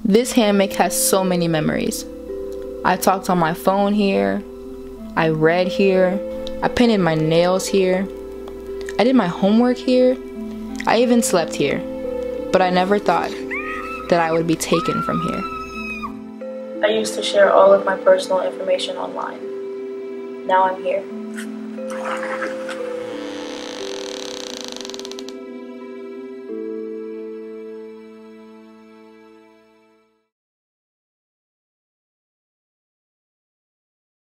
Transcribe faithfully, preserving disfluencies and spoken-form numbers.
This hammock has so many memories. I talked on my phone here, I read here, I painted my nails here, I did my homework here, I even slept here, but I never thought that I would be taken from here. I used to share all of my personal information online. Now I'm here.